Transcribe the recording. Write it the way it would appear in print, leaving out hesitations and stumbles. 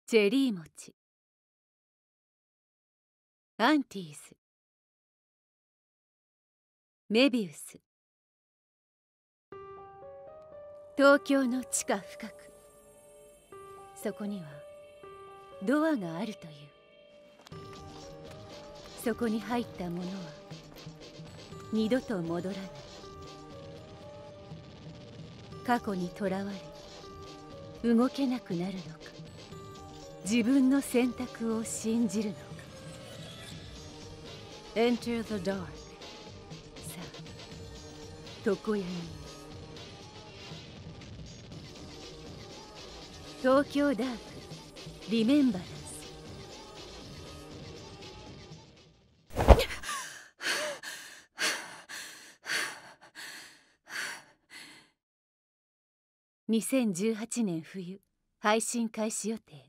チェリー餅、アンティーズ、メビウス。東京の地下深く、そこにはドアがあるという。そこに入った者は二度と戻らない。過去にとらわれ動けなくなるのか、自分の選択を信じるのか。 Enter the dark。 さあ常闇へ。東京ダークリメンバランス。2018年冬配信開始予定。